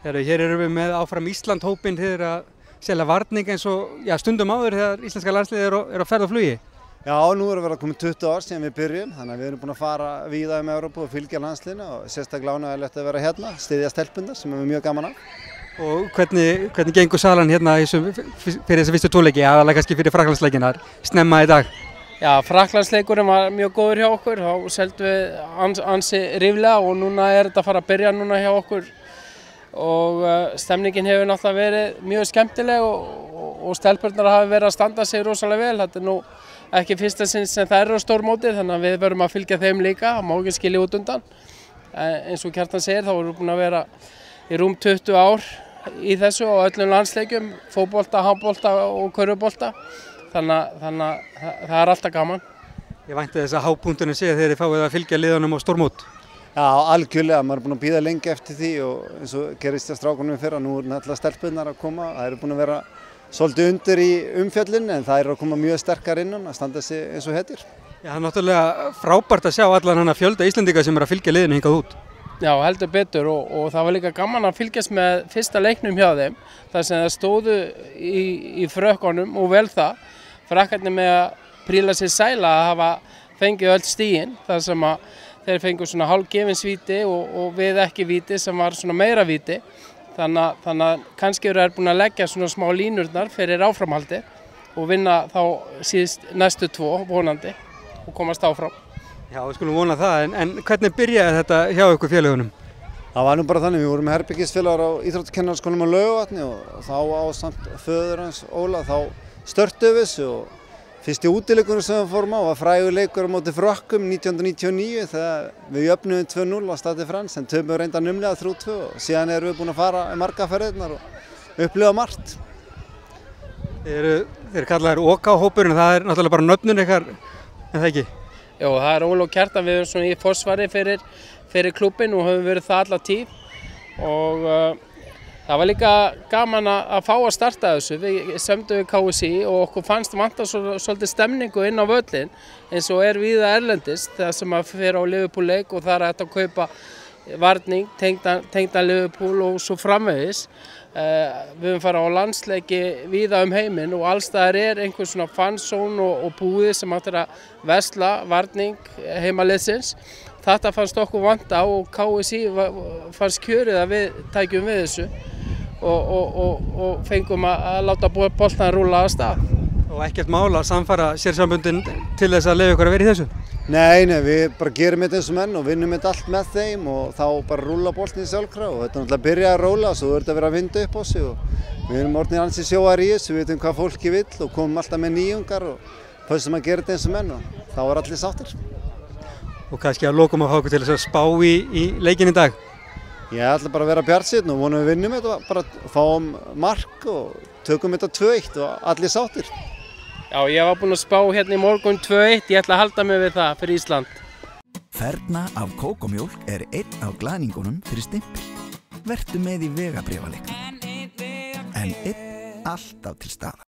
Hér erum við með áfram Ísland hópinn, þið eru að selja varning eins og stundum áður þegar íslenska landsliðið er á ferð og flugi. Já, nú erum við komið 20 ár síðan við byrjum, þannig að við erum búin að fara víða Evrópu og fylgja landsliðinu og sérstaklega ánægjulegt að vera hérna, styðja stelpurnar sem við mjög gaman af. Og hvernig gengur salan hérna fyrir þessa fyrstu tóleiki, aðalega kannski fyrir Frakklandsleikina, snemma í dag? Já, Frakklandsleikurinn var mjög góður hjá okkur, þá seldum við ansi ríflega og núna er þetta að fara að byrja núna hjá okkur og stemningin hefur náttúrulega verið mjög skemmtileg og stelpurnar hafa verið að standa sig rosalega vel. Þetta er nú ekki fyrsta sinn sem það eru á stórmóti þannig að við verðum að fylgja þeim líka, það má ekki skilja út undan. Eins og Kjartan segir þá erum við búin að vera í rúm 20 ár í þessu og öllum landsleikjum, fótbolta, handbolta og körfubolta. Þannig að það er alltaf gaman. Ég vænti þess að hápunkturinn sé þegar þið fáið að fylgja liðunum á stórmót. Já, algjörlega, maður er búin að bíða lengi eftir því og eins og gerist hjá strákunum fyrra, nú er náttúrulega stelpurnar að koma, það eru búin að vera svolítið undir í umfjöllin en það eru að koma mjög sterkar innan að standa sig eins og hetjur. Já, það er náttúrulega frábært að sjá allan hana fjölda Íslendinga sem er að fylgja liðinu hingað út. Já, heldur betur og það var líka gaman að fylgjast með fyrsta leiknum hjá þeim þar sem það stóðu í frökkunum og vel það. Frakkarnir með að príla sér sæla að hafa fengið öll stigin þar sem að þeir fengu svona hálfgefins víti og við ekki víti sem var svona meira víti. Þannig að kannski eru búin að leggja svona smá línurnar fyrir áframhaldi og vinna þá síðust næstu 2 vonandi og komast áfram. Já, við skulum vona það, en hvernig byrjaði þetta hjá ykkur félagunum? Það var nú bara þannig, við vorum herbergisfélagar á Íþróttakennaraskólanum á Laugarvatni og þá ásamt föður hans Óla þá störtuðum við þessu og fyrsti útileikurinn sem við fórum á var frægur leikur á móti Frökkum 1999 þegar við jöfnuðum 2-0 á Stade France en töpum reyndar naumlega 3-2 og síðan erum við búin að fara marga ferðirnar og upplifa margt. Þeir kallaðir OK-hópurinn, það er náttúrulega bara nöfnin ykkar, en það ekki? Jó, það er Óla og Kjartan, við erum svona í forsvari fyrir klubbinn og höfum verið það alla tíð og það var líka gaman að fá að starta þessu. Við sömdum við KSÍ og okkur fannst vanta svolítið stemningu inn á völlin eins og er víða erlendis það sem að fer á Liverpool leik og það er hægt að kaupa varning, tengdan Liverpool og svo framvegis. Við höfum farið á landsleiki víða heiminn og allstaðar er einhver svona fansón og búði sem áttir að versla varning heimaliðsins. Þetta fannst okkur vanta og KSÍ fannst kjörið að við tækjum við þessu og fengum að láta boltan rúlla af stað. Og ekkert mál að samfara sérsamböndin til þess að leyfa ykkur að vera í þessu? Nei, við bara gerum þetta eins og menn og vinnum þetta allt með þeim og þá bara rúlla boltin í sjálfkrafa og þetta er náttúrulega byrjað að róla og svo verður þetta að vera að vinda upp á sig og við erum orðnir ansi sjóar í þessu, við veitum hvað fólki vill og komum alltaf með nýjungar og fössum að gera þetta eins og menn og þá er allir sáttir. Og kannski að lokum að fá okkur til þess að spá í leikinn í dag? Ég ætla bara að vera bjartsýnn og vonum við vinnum þetta, bara fáum mark og tökum þetta 2-1 og allir sáttir. Já, ég var búinn að spá hérna í morgun 2-1, ég ætla að halda mig við það fyrir Ísland. Ferna af kókomjólk er einn af glaðningunum fyrir stimpil. Vertu með í vegabréfaleiknum. En einn alltaf til staðar.